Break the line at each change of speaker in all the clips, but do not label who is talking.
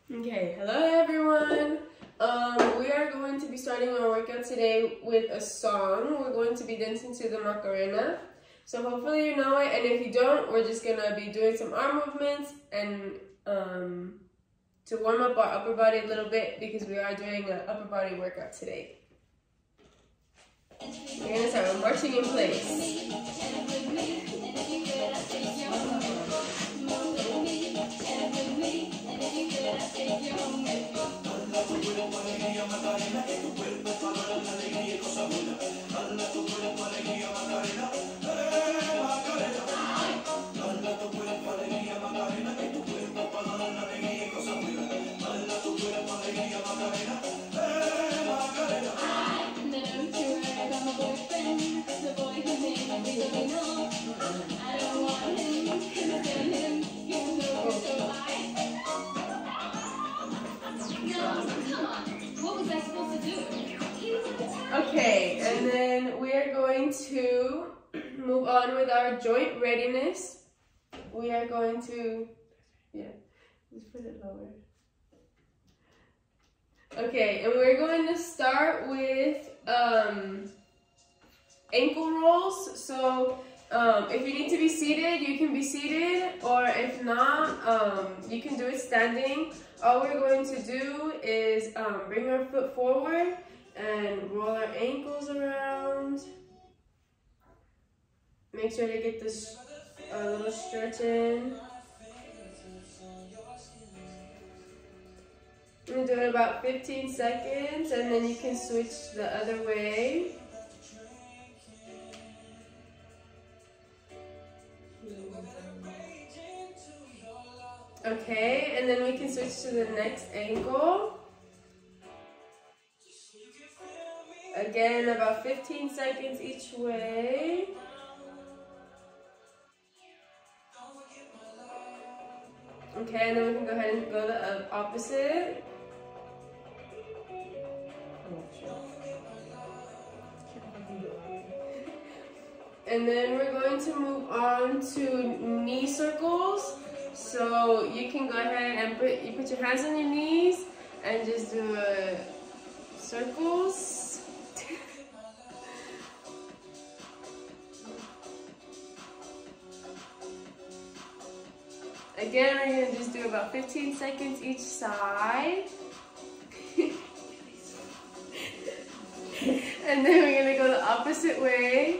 Okay, hello everyone. We are going to be starting our workout today with a song. We're going to be dancing to the Macarena. So hopefully you know it, and if you don't, we're just gonna be doing some arm movements and to warm up our upper body a little bit because we are doing an upper body workout today. We're gonna start with marching in place. Okay, and then we are going to move on with our joint readiness. We are going to, just put it lower. Okay, and we're going to start with ankle rolls. So if you need to be seated, you can be seated, or if not, you can do it standing. All we're going to do is bring our foot forward and roll our ankles around. Make sure to get this little stretch in. I'm gonna do it about 15 seconds, and then you can switch the other way. Okay, and then we can switch to the next ankle. Again, about 15 seconds each way. Okay, and then we can go ahead and go the opposite. And then we're going to move on to knee circles. So you can go ahead and put your hands on your knees and just do circles. Again, we're going to just do about 15 seconds each side. And then we're going to go the opposite way.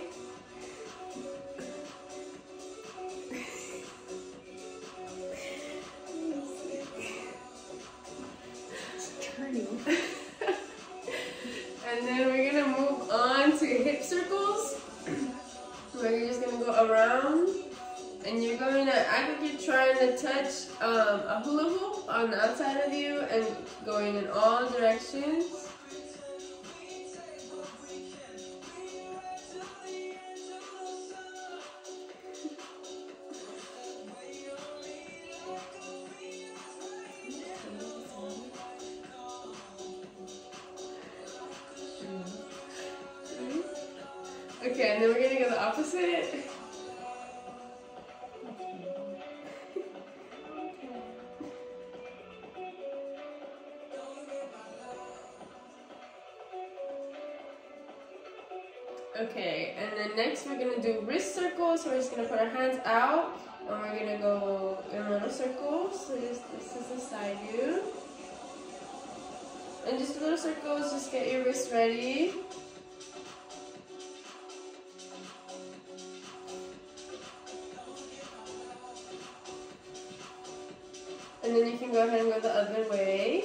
And then we're going to move on to hip circles, where you're just going to go around. And you're going to act like you're trying to touch a hula hoop on the outside of you and going in all directions. Okay, and then we're going to go the opposite. Okay, and then next we're going to do wrist circles. So we're just going to put our hands out and we're going to go in little circles. So this is the side view. And just little circles, just get your wrists ready. And then you can go ahead and go the other way.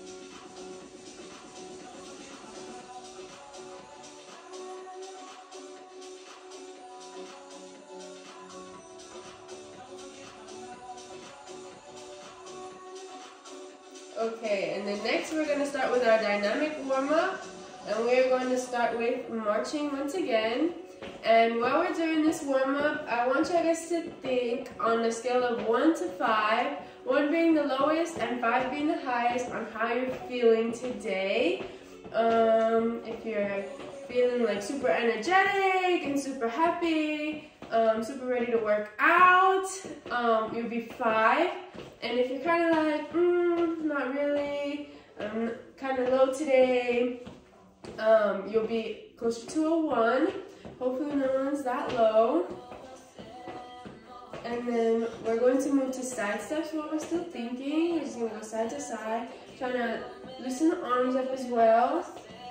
Okay, and then next we're going to start with our dynamic warm-up, and we're going to start with marching once again. And while we're doing this warm-up, I want you guys to think on a scale of 1 to 5, 1 being the lowest and 5 being the highest, on how you're feeling today. If you're feeling like super energetic and super happy, super ready to work out, you'll be 5. And if you're kind of like, not kind of low today. You'll be closer to a 1. Hopefully no one's that low. And then we're going to move to side steps while we're still thinking. We're just going to go side to side, trying to loosen the arms up as well.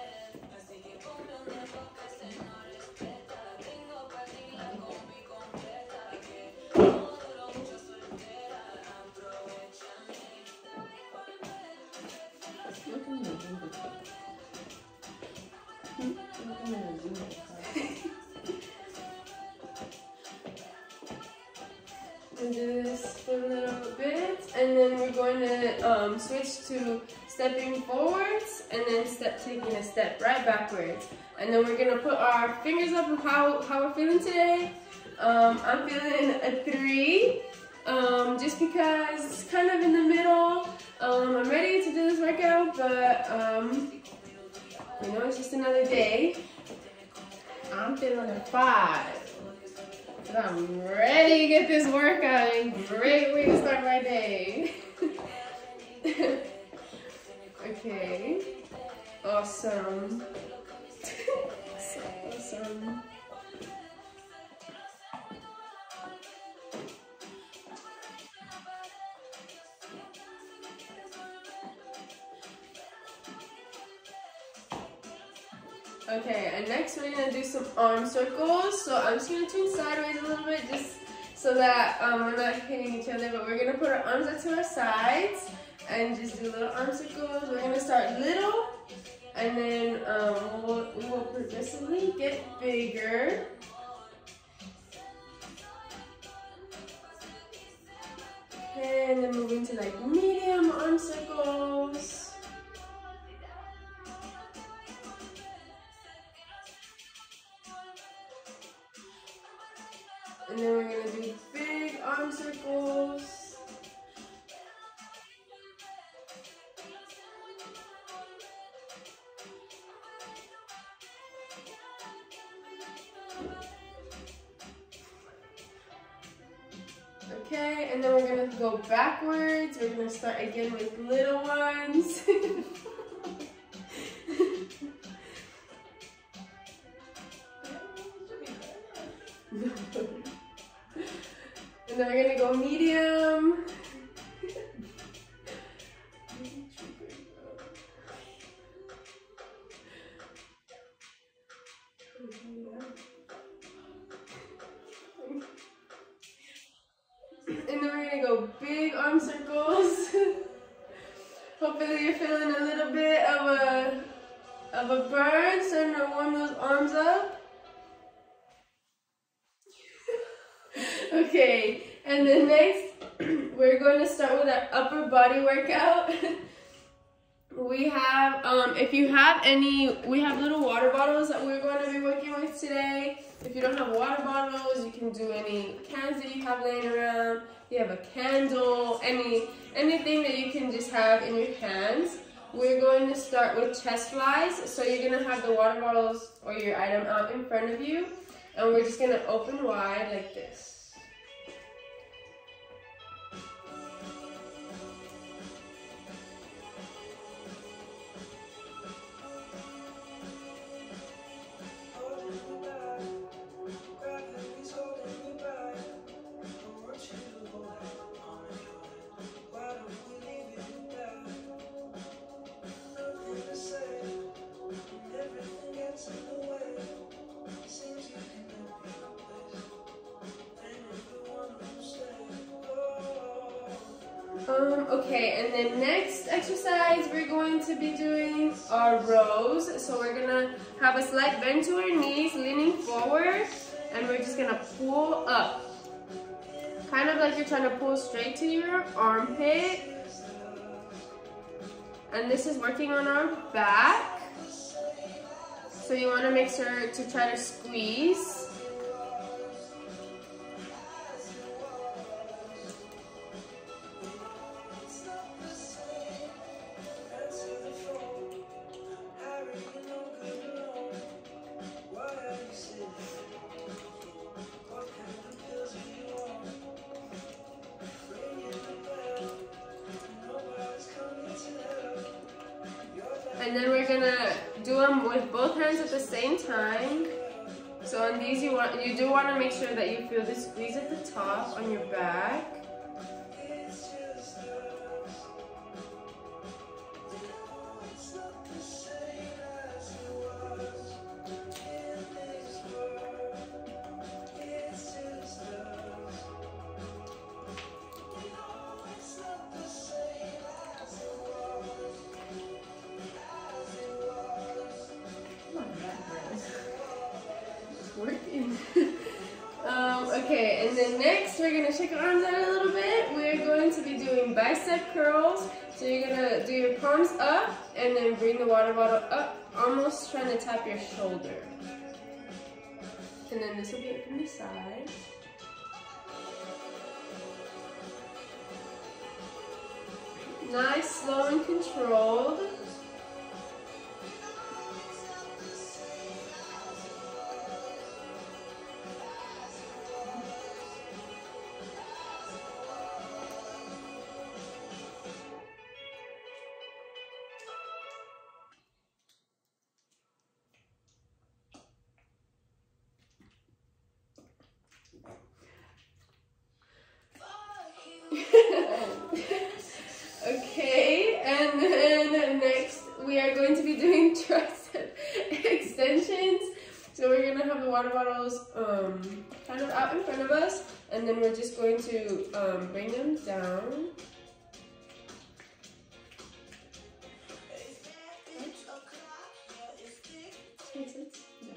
And do this for a little bit, and then we're going to switch to stepping forwards and then taking a step right backwards. And then we're gonna put our fingers up of how we're feeling today. I'm feeling a 3, just because it's kind of in the middle. I'm ready to do this workout, but you know, it's just another day. I'm feeling a 5. I'm ready to get this workout. Great way to start my day. Okay. Awesome. So awesome. Okay, and next we're gonna do some arm circles. So I'm just gonna turn sideways a little bit just so that we're not hitting each other, but we're gonna put our arms up to our sides and just do little arm circles. We're gonna start little, and then we will progressively get bigger. And then move into like medium arm circles. And then we're gonna do big arm circles. Okay, and then we're gonna go backwards. We're gonna start again with little ones. And then we're gonna go medium. And then we're gonna go big arm circles. Hopefully you're feeling a little bit of a burn, starting to warm those arms up. Okay, and then next, we're going to start with our upper body workout. We have, if you have any, we have little water bottles that we're going to be working with today. If you don't have water bottles, you can do any cans that you have laying around. You have a candle, anything that you can just have in your hands. We're going to start with chest flies. So you're going to have the water bottles or your item out in front of you. And we're just going to open wide like this. Okay, and then next exercise we're going to be doing our rows. So we're gonna have a slight bend to our knees, leaning forward, and we're just gonna pull up. Kind of like you're trying to pull straight to your armpit. And this is working on our back. So you wanna make sure to try to squeeze. gonna do them with both hands at the same time. So on these, you do want to make sure that you feel the squeeze at the top on your back. Working. Okay, and then next we're gonna shake our arms out a little bit. We're going to be doing bicep curls. So you're gonna do your palms up and then bring the water bottle up, almost trying to tap your shoulder. And then this will be it from the side. Nice, slow and controlled. Okay, and then next we are going to be doing tricep extensions. So we're gonna have the water bottles kind of out in front of us, and then we're just going to bring them down. Makes sense? Yeah.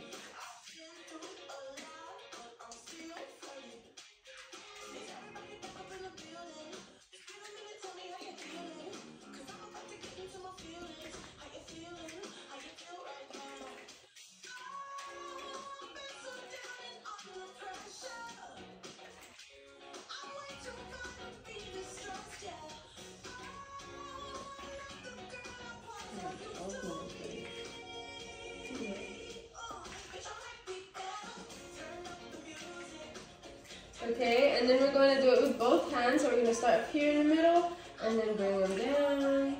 Okay, and then we're going to do it with both hands. So we're going to start up here in the middle and then bring them down.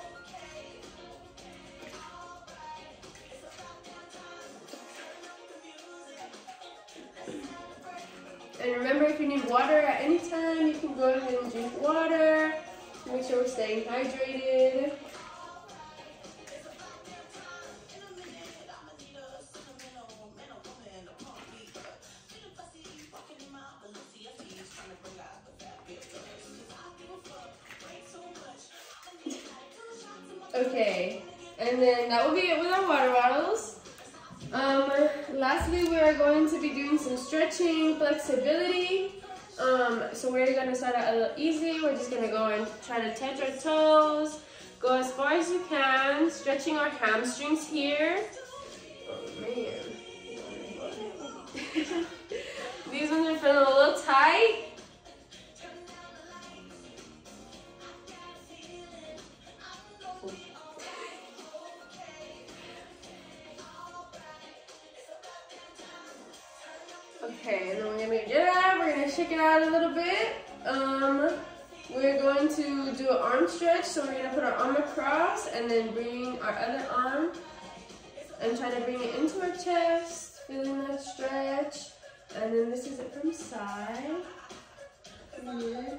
And remember, if you need water at any time, you can go ahead and drink water. Make sure we're staying hydrated. Okay, and then that will be it with our water bottles. Lastly, we are going to be doing some stretching, flexibility. So we're going to start out a little easy. We're just going to go and try to touch our toes. Go as far as you can, stretching our hamstrings here. Oh, man. These ones are feeling a little tight. Okay, and then we're gonna get up, we're gonna shake it out a little bit. We're going to do an arm stretch, so we're gonna put our arm across and then bring our other arm and try to bring it into our chest, feeling that stretch. And then this is it from side. Here.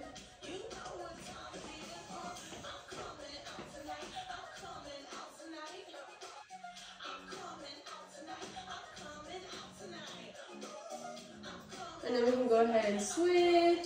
And then we can go ahead and switch.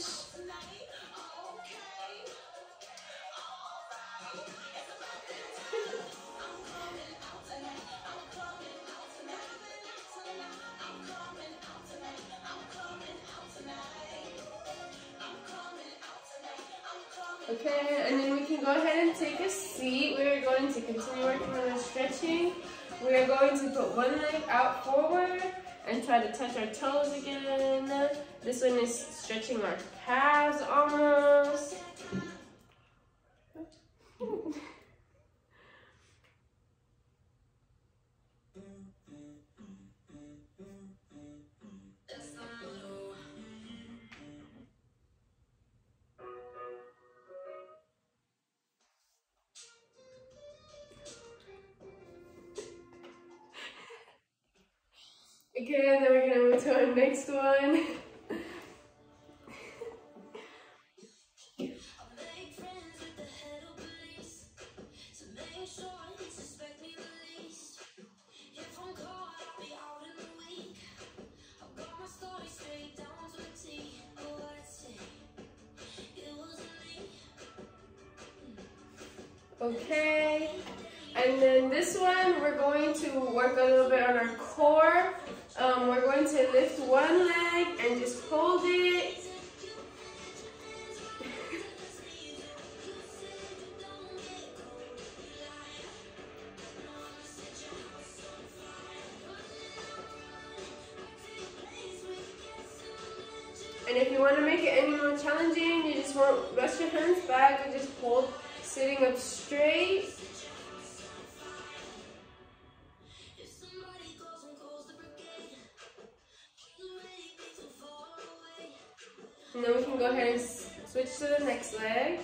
Okay, and then we can go ahead and take a seat. We're going to continue working on our stretching. We are going to put one leg out forward and try to touch our toes again. This one is stretching our calves almost. Okay, and then we're gonna move to our next one. Okay, and then this one, we're going to work a little bit on our core. We're going to lift one leg and just hold it. And if you want to make it any more challenging, you just won't rest your hands back and just hold sitting up straight. And then we can go ahead and switch to the next leg.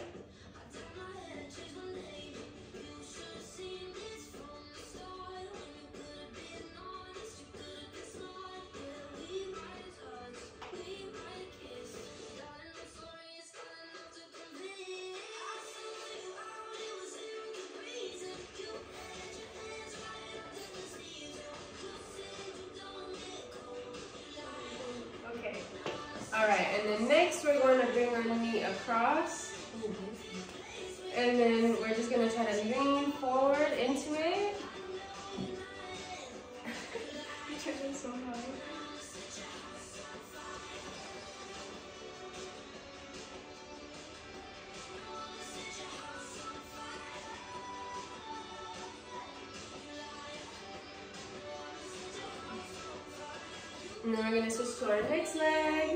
Alright, and then next we're going to bring our knee across. And then we're just going to try to lean forward into it. I'm trying so hard. And then we're going to switch to our next leg.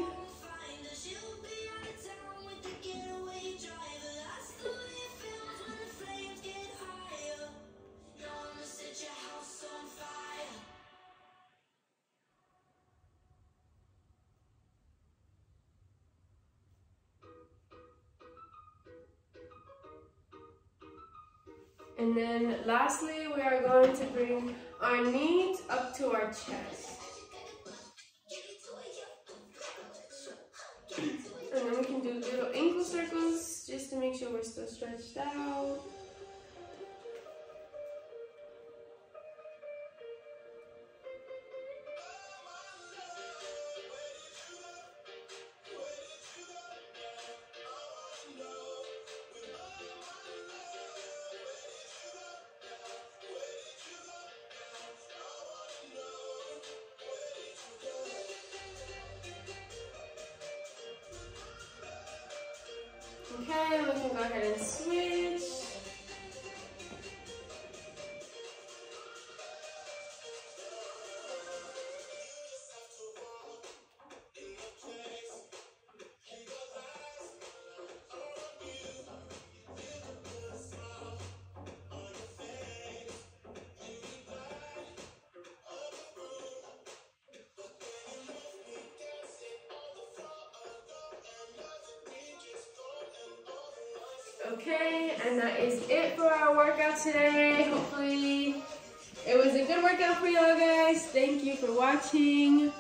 And then lastly, we are going to bring our knees up to our chest. And then we can do little ankle circles just to make sure we're still stretched out. Okay, we can go ahead and switch. Okay, and that is it for our workout today. Hopefully it was a good workout for y'all guys. Thank you for watching.